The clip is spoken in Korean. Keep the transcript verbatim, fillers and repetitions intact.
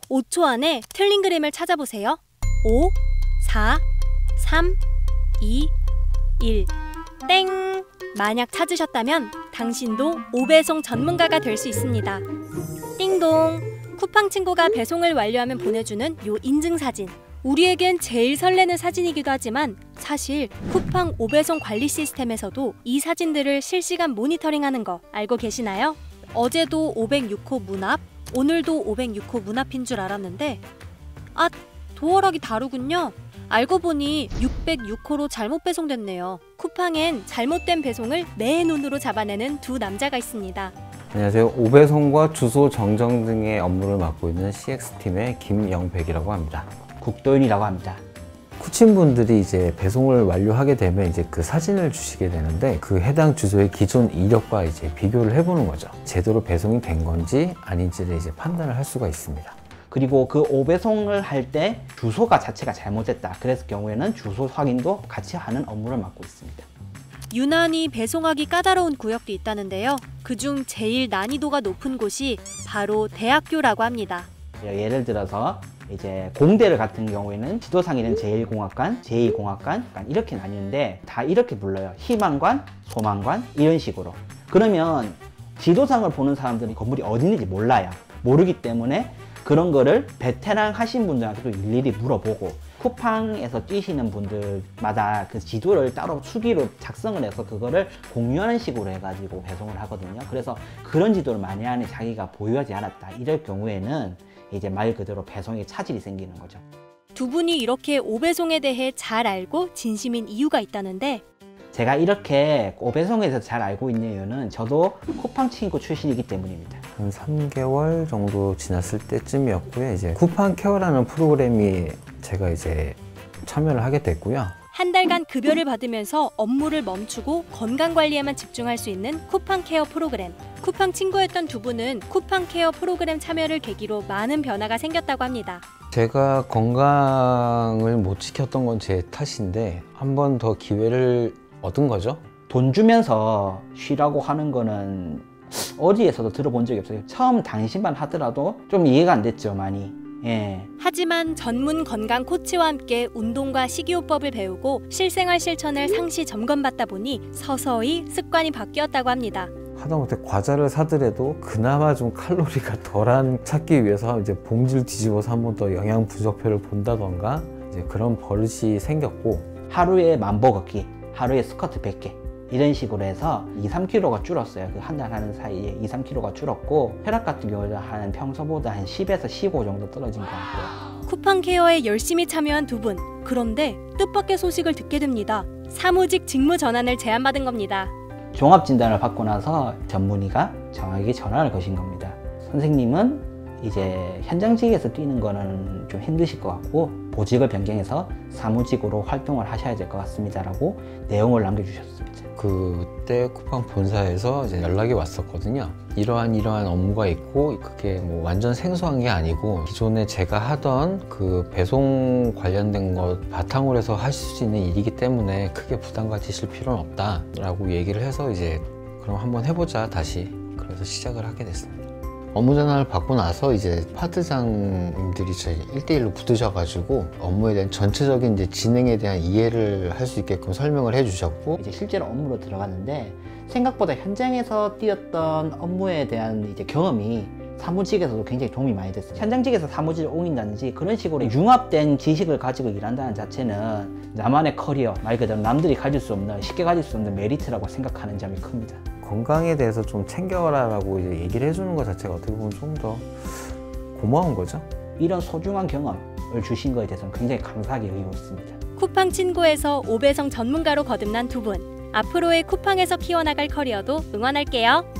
오 초 안에 틀린 그림을 찾아보세요. 오, 사, 삼, 이, 일. 땡! 만약 찾으셨다면 당신도 오배송 전문가가 될 수 있습니다. 띵동! 쿠팡 친구가 배송을 완료하면 보내주는 요 인증사진. 우리에겐 제일 설레는 사진이기도 하지만 사실 쿠팡 오배송 관리 시스템에서도 이 사진들을 실시간 모니터링하는 거 알고 계시나요? 어제도 오백육 호 문 앞, 오늘도 오백육 호 문 앞인 줄 알았는데 아, 도어락이 다르군요. 알고 보니 육백육 호로 잘못 배송됐네요. 쿠팡엔 잘못된 배송을 내 눈으로 잡아내는 두 남자가 있습니다. 안녕하세요. 오배송과 주소 정정 등의 업무를 맡고 있는 씨엑스팀의 김영백이라고 합니다. 국도윤이라고 합니다. 쿠친분들이 이제 배송을 완료하게 되면 이제 그 사진을 주시게 되는데 그 해당 주소의 기존 이력과 이제 비교를 해보는 거죠. 제대로 배송이 된 건지 아닌지를 이제 판단을 할 수가 있습니다. 그리고 그 오배송을 할 때 주소가 자체가 잘못됐다. 그랬을 경우에는 주소 확인도 같이 하는 업무를 맡고 있습니다. 유난히 배송하기 까다로운 구역도 있다는데요. 그중 제일 난이도가 높은 곳이 바로 대학교라고 합니다. 예를 들어서 이제 공대를 같은 경우에는 지도상에는 제일 공학관, 제이 공학관 이렇게 나뉘는데 다 이렇게 불러요. 희망관, 소망관 이런 식으로. 그러면 지도상을 보는 사람들은 건물이 어디 있는지 몰라요. 모르기 때문에 그런 거를 베테랑 하신 분들한테도 일일이 물어보고 쿠팡에서 뛰시는 분들마다 그 지도를 따로 수기로 작성을 해서 그거를 공유하는 식으로 해가지고 배송을 하거든요. 그래서 그런 지도를 만약에 자기가 보유하지 않았다 이럴 경우에는 이제 말 그대로 배송에 차질이 생기는 거죠. 두 분이 이렇게 오배송에 대해 잘 알고 진심인 이유가 있다는데 제가 이렇게 오배송에 대해서 잘 알고 있는 이유는 저도 쿠팡 친구 출신이기 때문입니다. 한 삼 개월 정도 지났을 때쯤이었고요. 이제 쿠팡 케어라는 프로그램이 제가 이제 참여를 하게 됐고요. 한 달간 급여를 받으면서 업무를 멈추고 건강관리에만 집중할 수 있는 쿠팡 케어 프로그램. 쿠팡 친구였던 두 분은 쿠팡 케어 프로그램 참여를 계기로 많은 변화가 생겼다고 합니다. 제가 건강을 못 지켰던 건 제 탓인데 한 번 더 기회를 얻은 거죠. 돈 주면서 쉬라고 하는 거는 어디에서도 들어본 적이 없어요. 처음 당시만 하더라도 좀 이해가 안 됐죠, 많이. 예. 하지만 전문 건강 코치와 함께 운동과 식이요법을 배우고 실생활 실천을 상시 점검받다 보니 서서히 습관이 바뀌었다고 합니다. 하다못해 과자를 사더라도 그나마 좀 칼로리가 덜한 찾기 위해서 이제 봉지를 뒤집어서 한 번 더 영양 분석표를 본다던가 이제 그런 버릇이 생겼고 하루에 만보 걷기, 하루에 스쿼트 백 개 이런 식으로 해서 이, 삼 킬로그램가 줄었어요. 그 한 달 하는 사이에 이, 삼 킬로그램가 줄었고 혈압 같은 경우는 한 평소보다 한 십에서 십오 정도 떨어진 것 같고요. 쿠팡 케어에 열심히 참여한 두 분. 그런데 뜻밖의 소식을 듣게 됩니다. 사무직 직무 전환을 제안받은 겁니다. 종합진단을 받고 나서 전문의가 정확하게 전화를 거신 겁니다. 선생님은 이제 현장직에서 뛰는 거는 좀 힘드실 것 같고 보직을 변경해서 사무직으로 활동을 하셔야 될 것 같습니다 라고 내용을 남겨주셨습니다. 그때 쿠팡 본사에서 이제 연락이 왔었거든요. 이러한 이러한 업무가 있고 그게 뭐 완전 생소한 게 아니고 기존에 제가 하던 그 배송 관련된 것 바탕으로 해서 하실 수 있는 일이기 때문에 크게 부담 가지실 필요는 없다 라고 얘기를 해서 이제 그럼 한번 해보자 다시 그래서 시작을 하게 됐습니다. 업무 전환을 받고 나서 이제 파트장님들이 저희 일 대 일로 붙으셔가지고 업무에 대한 전체적인 이제 진행에 대한 이해를 할 수 있게끔 설명을 해주셨고 이제 실제로 업무로 들어갔는데 생각보다 현장에서 뛰었던 업무에 대한 이제 경험이 사무직에서도 굉장히 도움이 많이 됐어요. 현장직에서 사무직을 옮긴다든지 그런 식으로 융합된 지식을 가지고 일한다는 자체는 나만의 커리어, 말 그대로 남들이 가질 수 없는, 쉽게 가질 수 없는 메리트라고 생각하는 점이 큽니다. 건강에 대해서 좀 챙겨라라고 이제 얘기를 해주는 것 자체가 어떻게 보면 좀 더 고마운 거죠. 이런 소중한 경험을 주신 거에 대해서는 굉장히 감사하게 여기고 있습니다. 쿠팡 친구에서 오배송 전문가로 거듭난 두 분. 앞으로의 쿠팡에서 키워나갈 커리어도 응원할게요.